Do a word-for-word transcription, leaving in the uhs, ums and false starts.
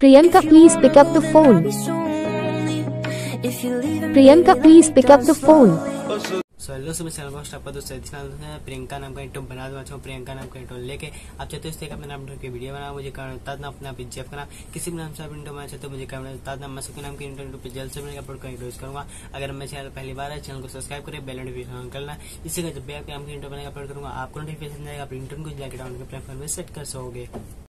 Priyanka, please pick up the phone. Priyanka, please pick up the phone. So hello सुबह channel most आपका दोस्त प्रियंका नाम का into बना दूंगा। प्रियंका नाम का इंटो लेके आप चाहते हो इसके अपने नाम की वीडियो बना मुझे ना अपना पिज्जा अपना किसी भी नाम से आप इंटो बना चाहते हो मुझे करना मैं सबके नाम की इंटो पे जल्द से मैं अपलोड कर यूज करूंगा। अगर मैं चैनल पहली बार है चैनल को सब्सक्राइब करें, बेल नोटिफिकेशन करना, इससे जब भी आपके नाम की इंटो बनेगा अपलोड करूंगा आपको नोटिफिकेशन जाएगा, आप इंटो को जाकर डाउनलोड कर सेट कर सकोगे।